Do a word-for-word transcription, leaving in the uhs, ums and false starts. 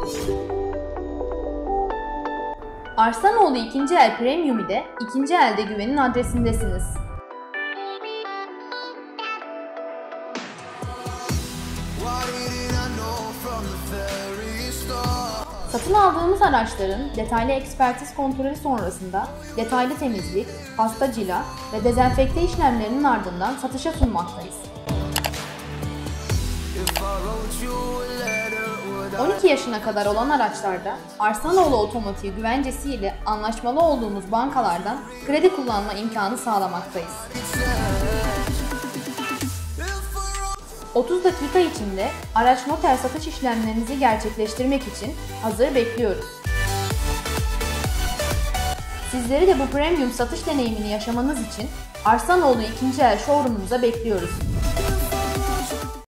Arslanoğlu ikinci El Premium ile ikinci elde güvenin adresindesiniz. Satın aldığımız araçların detaylı ekspertiz kontrolü sonrasında detaylı temizlik, hasta cila ve dezenfekte işlemlerinin ardından satışa sunmaktayız. on iki yaşına kadar olan araçlarda Arslanoğlu Otomotiv güvencesi ile anlaşmalı olduğumuz bankalardan kredi kullanma imkanı sağlamaktayız. otuz dakika içinde araç noter satış işlemlerinizi gerçekleştirmek için hazır bekliyoruz. Sizleri de bu premium satış deneyimini yaşamanız için Arslanoğlu ikinci El showroom'umuza bekliyoruz.